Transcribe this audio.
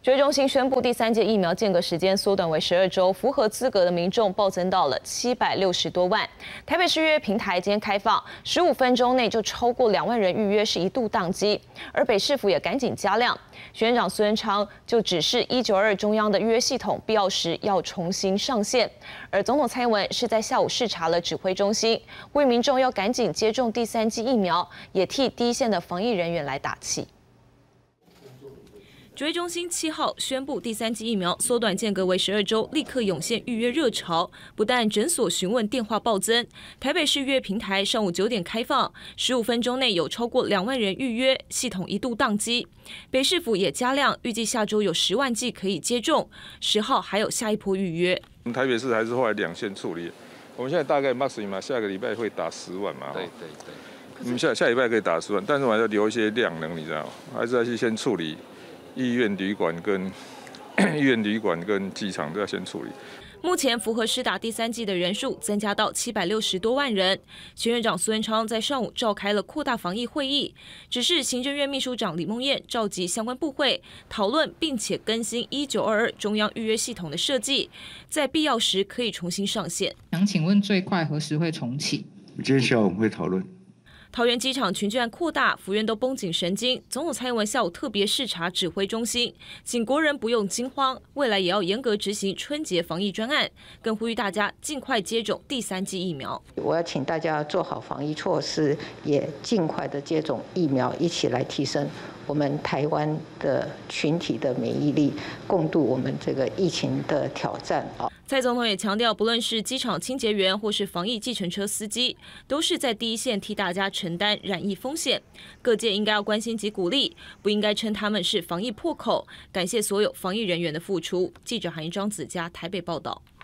指挥中心宣布，第3剂疫苗间隔时间缩短为12周，符合资格的民众暴增到了760多万。台北市预约平台今天开放，15分钟内就超过2万人预约，是一度宕机。而北市府也赶紧加量，徐院长苏贞昌就指示1922中央的预约系统必要时要重新上线。而总统蔡英文是在下午视察了指挥中心，呼吁民众要赶紧接种第3剂疫苗，也替第一线的防疫人员来打气。 指挥中心7号宣布，第3剂疫苗缩短间隔为12周，立刻涌现预约热潮。不但诊所询问电话暴增，台北市预约平台上午9点开放，15分钟内有超过2万人预约，系统一度宕机。北市府也加量，预计下周有10万剂可以接种，10号还有下一波预约。 台北市还是后来2线处理，我们现在大概 maximum 嘛，下个礼拜会打10万嘛。对。我们下礼拜可以打10万，但是我还要留一些量能，你知道吗？还是要去先处理。 医院、旅馆跟机场都要先处理。 目前符合施打第3剂的人数增加到760多万人。徐院长苏贞昌在上午召开了扩大防疫会议，指示行政院秘书长李孟燕召集相关部会讨论，并且更新1922中央预约系统的设计，在必要时可以重新上线。 想请问最快何时会重启？ 今天下午我们会讨论。 桃园机场群聚案扩大，府院都绷紧神经。总统蔡英文下午特别视察指挥中心，请国人不用惊慌，未来也要严格执行春节防疫专案，更呼吁大家尽快接种第3剂疫苗。 我要请大家做好防疫措施，也尽快的接种疫苗，一起来提升我们台湾的群体的免疫力，共度我们这个疫情的挑战啊。 蔡总统也强调，不论是机场清洁员或是防疫计程车司机，都是在第一线替大家承担染疫风险。各界应该要关心及鼓励，不应该称他们是防疫破口。感谢所有防疫人员的付出。记者韩一章子嘉台北报道。